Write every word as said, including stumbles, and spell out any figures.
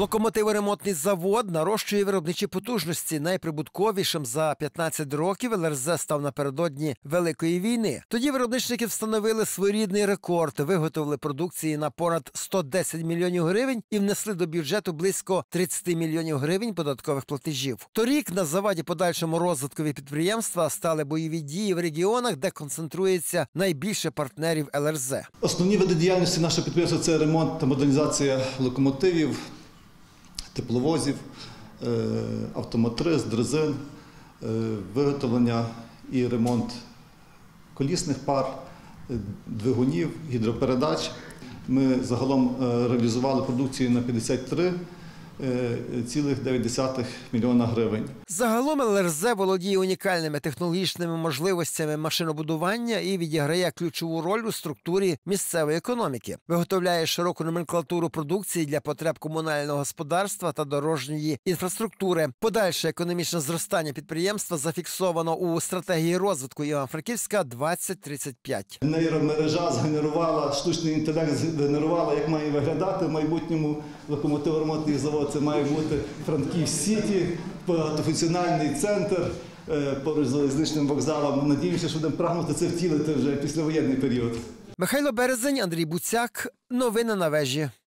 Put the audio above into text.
Локомотиворемонтний завод нарощує виробничі потужності. Найприбутковішим за п'ятнадцять років ел ер зет став напередодні Великої війни. Тоді виробничники встановили своєрідний рекорд, виготовили продукції на понад сто десять мільйонів гривень і внесли до бюджету близько тридцять мільйонів гривень податкових платежів. Торік на заваді подальшому розвиткові підприємства стали бойові дії в регіонах, де концентрується найбільше партнерів ел ер зет. Основні види діяльності нашого підприємства – це ремонт та модернізація локомотивів, тепловозів, автомотриз, дрезин, виготовлення і ремонт колісних пар, двигунів, гідропередач. Ми загалом реалізували продукцію на п'ятдесят три цілих дев'ять десятих мільйона гривень. Загалом ел ер зет володіє унікальними технологічними можливостями машинобудування і відіграє ключову роль у структурі місцевої економіки. Виготовляє широку номенклатуру продукції для потреб комунального господарства та дорожньої інфраструктури. Подальше економічне зростання підприємства зафіксовано у стратегії розвитку Івано-Франківська двадцять тридцять п'ять. Нейромережа згенерувала, штучний інтелект згенерувала, як має виглядати в майбутньому локомотиворемонтний завод. Це має бути Франківськ-Сіті, багатофункціональний центр поруч з залізничним вокзалом. Надіємося, що будемо прагнути це втілити вже післявоєнний період. Михайло Березень, Андрій Буцяк. Новини на вежі.